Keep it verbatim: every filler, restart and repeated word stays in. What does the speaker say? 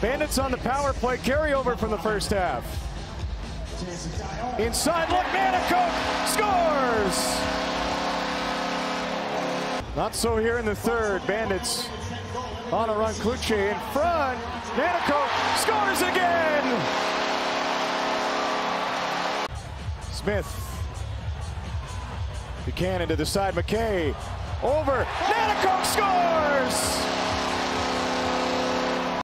Bandits on the power play, carryover from the first half. Inside look, Nanticoke scores! Not so here in the third. Bandits on a run. Kluche in front. Nanticoke scores again! Smith. Buchanan to the side. McKay over. Nanticoke scores!